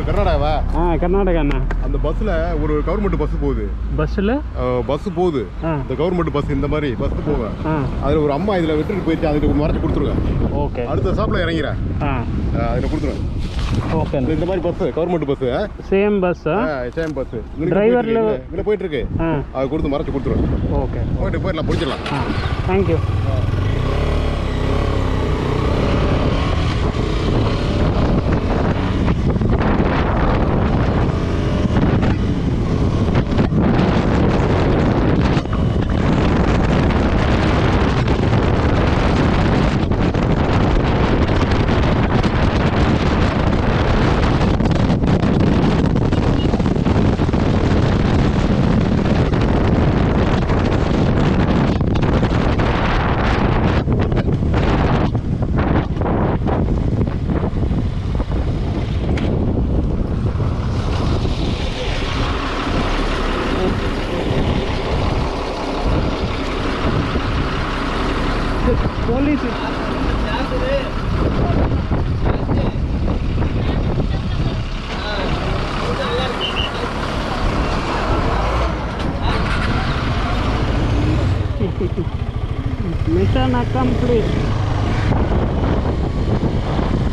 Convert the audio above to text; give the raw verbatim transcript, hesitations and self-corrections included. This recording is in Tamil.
கர்நாடகாவா? ஆ கர்நாடகா அண்ணா. அந்த பஸ்ஸில் ஒரு கவர்மெண்ட் பஸ் போகுது. பஸ்ஸில் பஸ் போகுது. இந்த கவர்மெண்ட் பஸ் இந்த மாதிரி பஸ் போவேன். அதில் ஒரு அம்மா இதில் விட்டுட்டு போயிட்டு அதுக்கு மறைச்சி கொடுத்துருங்க. ஓகே. அடுத்த ஸ்டாப்பில் இறங்கிறேன். ஆ அதில் கொடுத்துருவேன். ஓகே. இந்த மாதிரி bus government bus. Same bus. Same bus. டிரைவரில் இதில் போயிட்டு இருக்கு. அதை கொடுத்து மறைச்சி கொடுத்துருவேன். ஓகே. போயிட்டு போயிடலாம், பிடிச்சிடலாம். ஆ தேங்க்யூ. Police. Mission accomplished.